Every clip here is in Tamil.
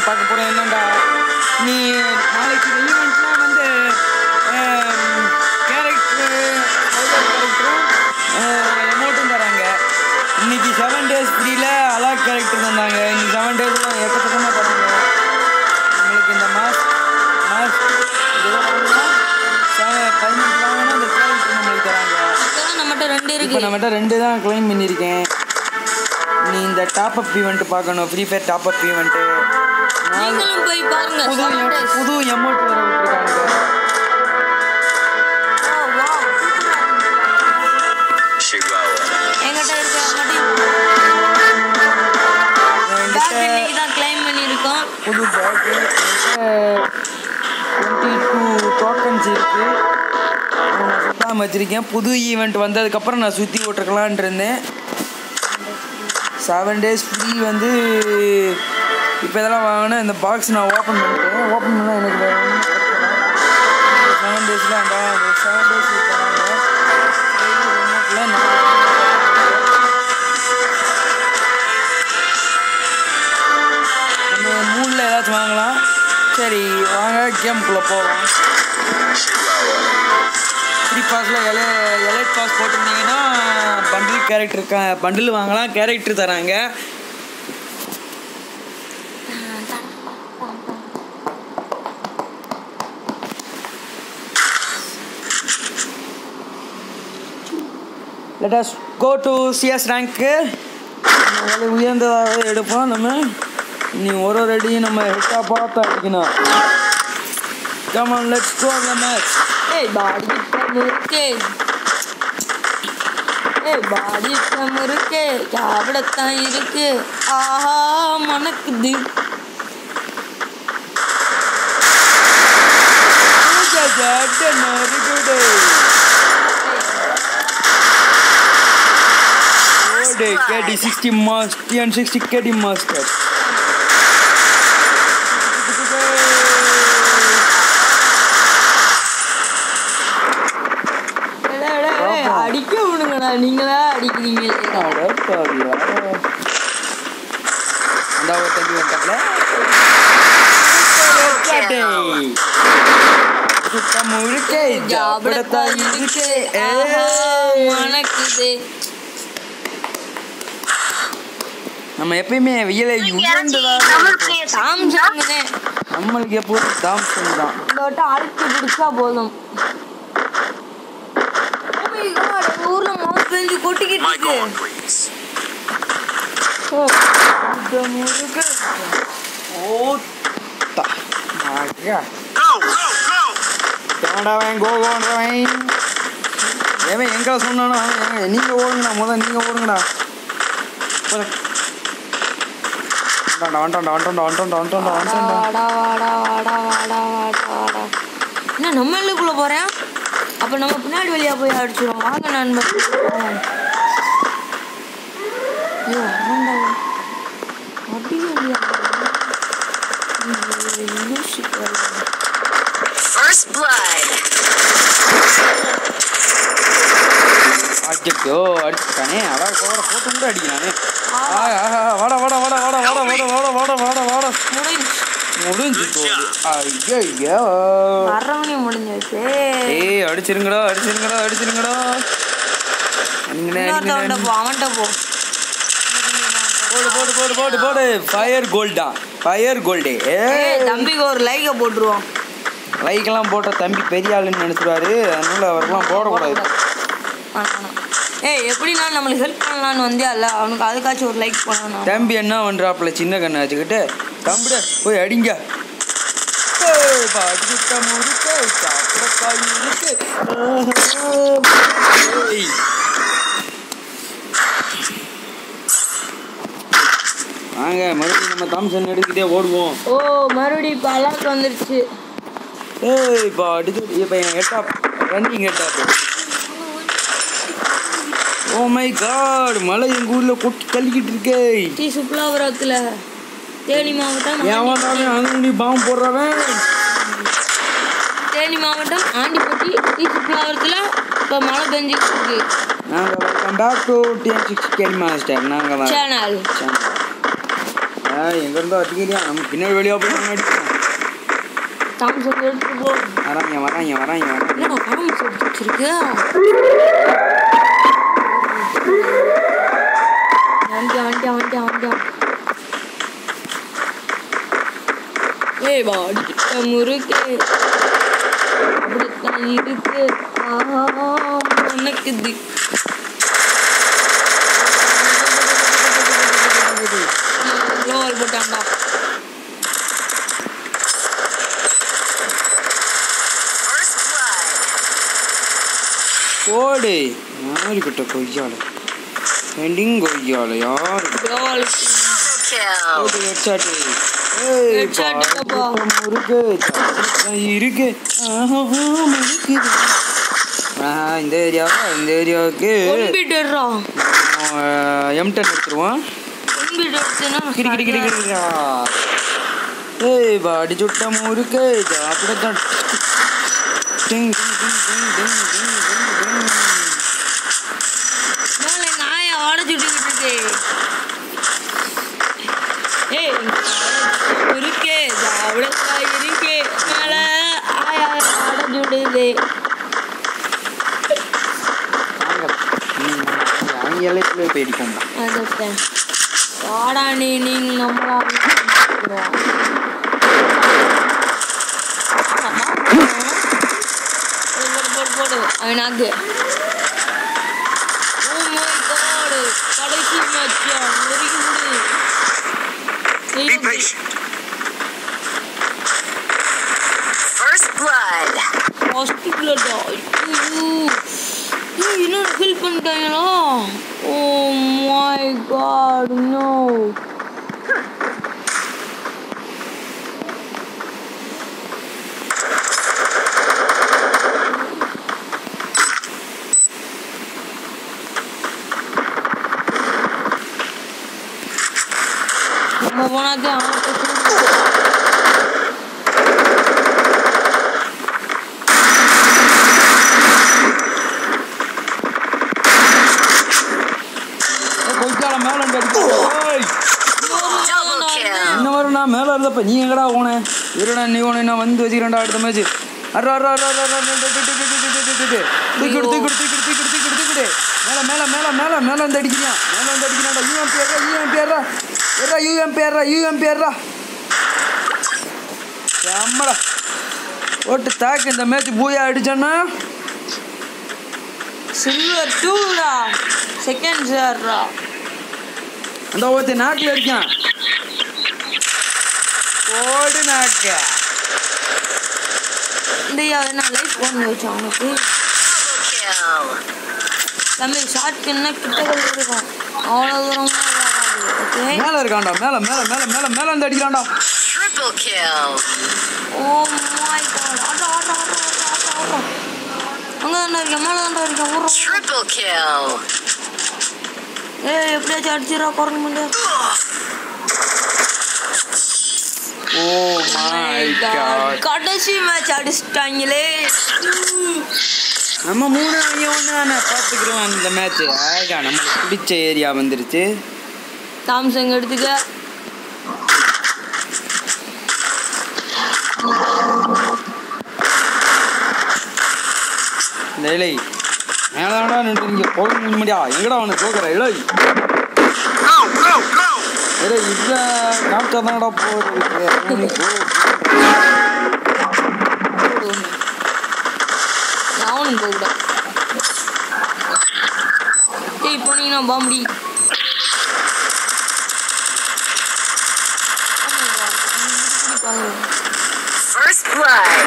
பார்க்க போகிறோம். என்னண்டா நீ நாளைக்கு ஈவெண்ட்லாம் வந்து கேரக்டரும் எமௌண்ட்டும் தராங்க. இன்னைக்கு 7 days ஃப்ரீயில் அலாக் கேரக்டர் தந்தாங்க. இன்னைக்கு 7 days எக்கச்சக்கமாக தராங்க. உங்களுக்கு இந்த மாஸ்க் வாங்கினா இந்த கேரக்டர் நம்மளுக்கு தராங்க. இப்போ நம்மகிட்ட 2 தான் கிளைம் பண்ணியிருக்கேன். நீ இந்த டாப்அப் ஈவெண்ட் பார்க்கணும். ஃப்ரீ ஃபயர் டாப்அப் ஈவெண்ட்டு புது எமௌண்ட் வர விட்டுருக்காங்க. புது பேக்கு 22 டோக்கன்ஸ் இருக்குது. நான் சுத்தாமல் வச்சுருக்கேன். புது ஈவெண்ட் வந்ததுக்கப்புறம் நான் சுற்றி விட்டுருக்கலான் இருந்தேன். 7 days ஃப்ரீ வந்து இப்போ இதெல்லாம் வாங்கினா இந்த பாக்ஸ் நான் ஓப்பன் பண்ணிட்டேன். ஓப்பன் பண்ணால் எனக்கு 7 days அந்த 7 days தராங்க. நம்ம 3ல் ஏதாச்சும் வாங்கலாம். சரி வாங்க கேமுக்குள்ளே போகலாம். ஃப்ரீ பாஸில் எலைட் பாஸ் போட்டிருந்தீங்கன்னா பண்டில் கேரக்டர் பண்டில் வாங்கலாம். கேரக்டர் தராங்க. let us go to CS rank. உயர்ந்ததாக எடுப்போம். நம்ம நீ ஒரு அடியும் நம்ம ஹெட்டாக பார்த்து அடிக்கணும். come on let's go the match. பாடி இருக்கு சாப்பிடத்தான் இருக்கு. ஆஹா மணக்குது. KD 60 master and 60 KD master. அடிக்க விடுங்கடா. நீங்களா அடிக்கிறீங்க. நம்ம எப்பயுமே நம்மளுக்கு எப்போதும் தாம்சன் தான். இந்த வட்டம் அழுத்தி பிடிச்சா போதும். ஊர்ல மழை பெஞ்சு கொட்டிக்கிட்டு இருக்கு. எங்க சொன்னா நீங்க ஓடுங்கடா. நீங்க ஓடுங்கடா. என்ன நம்ம எல்லைக்குள்ள போறேன். அப்ப நம்ம பின்னாடி வழியா போய் அடிச்சிடும். வாங்க நண்பர். அடிச்சுட்டானே. அதான் போட்டு கூட அடிக்கிறானே. வாடா வாடா வாடா வாடா வாடா வாடா வாடா வாடா வாடா வாடா முடிஞ்சு ஐயோ முடிஞ்சிருச்சு. அடிச்சிருங்கடா அடிச்சிருங்கடா அடிச்சிருங்கடா. அவன்கிட்ட போ. போடு போடு போடு போடு போடு. ஃபயர் கோல்டா ஃபயர் கோல்டு. தம்பிக்கு ஒரு லைக்கை போட்டுருவோம். லைக்கெல்லாம் போட்டால் தம்பி பெரிய ஆளுன்னு நினச்சிடுவாரு. அதனால அவருக்கெல்லாம் போடக்கூடாது. எப்படின்னா நம்மளுக்கு ஹெல்ப் பண்ணலான்னு வந்தியா இல்லை. அவனுக்கு அதுக்காச்சும் ஒரு லைக் பண்ணணும். தம்பி என்ன பண்ணுறாப்புல சின்ன கண்ணை வச்சுக்கிட்டு தம்பிட போய் அடிங்க. வாங்க மறுபடியும் நம்ம தாம்சன் எடுக்கிட்டே ஓடுவோம். மறுபடியும் இப்போ அலாக் வந்துருச்சு. இப்போ அடிச்சு இப்போ என் ஹெட்டாப் ரன்னிங் ஹெட்டாப். ஓ மை காட், மழை எங்கள் ஊரில் கொட்டி தள்ளிக்கிட்டு இருக்கே. சுப்லாபுரத்தில் தேனி மாவட்டம் அங்கே பாம்பு போடுறவன். தேனி மாவட்டம் ஆண்டிப்பட்டி சுப்லாபுரத்தில் இப்போ மழை பெஞ்சிட்டு இருக்கு. நாங்கள் welcome back to TN60 KD master. நாங்கள் சேனல் எங்க இருந்தா அடிக்கிறியா? நம்ம பின்னாடி வெளியே போய் நம்ம அடிப்போம். தாம்சன் எடுத்து போ. வராங்க. என்ன தாம்சன் எடுத்து வச்சிருக்கு? வண்டியா. ஏய் பாடி முறுக்கு அப்படித்தான் இருக்கு. உனக்குது க்ளோவல் போட்டான்டா. ஓடு யாரு கிட்ட கொய்யால எண்டிங் கொய்யால யாரு இருக்கு. இந்த ஏரியாவுக்கு M10 எடுத்துருவோம். ஏய் பாடி சுட்ட முறுக்கு அப்படித்தான். நாய ஆட சுட்டுக்கிட்டு இருக்கே அவ்வளோதான் இருக்கே மேல ஆட சுடுது. போயிருக்கோம் வாடா நீங்க நம்மளா போடு அவனாக்கு. கடைசி என்ன ஹெல்ப் பண்ணிட்டாங்களா? Oh my God no. நம்ம போனாதே அவனுக்கு நான் மேலே இருந்தப்ப நீ எங்கடா போன? இருடா நீ போன நான் வந்து வச்சுக்கிறேன்டா அடுத்த மேட்ச். மேலே வந்து அடிக்கிறான். UMPRடா செம்மடா ஓட்டு தாக்கு. இந்த மேட்ச் பூயா அடிச்சான்னா சில்வர் 2டா செகண்ட் சேர்றா. அந்த ஒருத்த நாக்கில் இருக்கான். ஓடு நாக்க இந்த என்ன லைஃப் பண்ணி வச்சா அவனுக்கு. தம்பி ஷார்ட் என்ன கிட்ட இருக்கும் அவ்வளோ தூரமாக மேலே இருக்கான்டா. மேலே வந்து அடிக்கிறான்டா. ஓ மை காட் ஆட்டோ அங்கே தானே இருக்கேன். மேலே தானே இருக்கேன். எப்படியாச்சும் அடிச்சிடறா குறைஞ்ச முடியாது. ஓ மை காட் கடைசி மேட்ச் அடிச்சிட்டாங்களே. நம்ம 3-1 பார்த்துக்கிறோம். அந்த மேட்ச் நம்மளுக்கு பிடிச்ச ஏரியா வந்துருச்சு. சாம்சங் எடுத்துக்க. இந்த இலை மேலாடா நின்று இங்கே போக முடியா? எங்கடா அவனை போக்குற இலை இதை காட்ட தானடா போகுது. அவனும் போகக்கூடாது. போனீங்கன்னா பாம்படி First blood.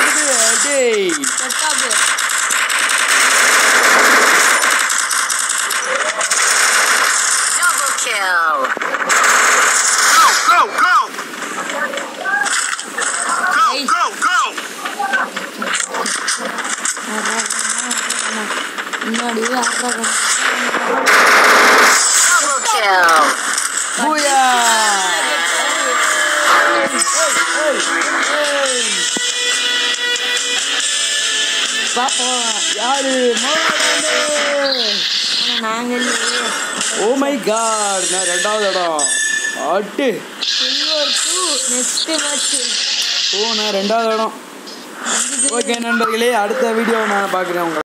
Double kill. Go. Double kill. பாப்பா யாரு? நாங்கள் ஓ மை காட் நான் 2வது இடம். ஆட்டு சில்வர் 2 நெக்ஸ்ட் மேட்ச். நான் 2வது இடம். ஓகே நண்பர்களே, அடுத்த வீடியோ நான் பார்க்குறேன் உங்களை.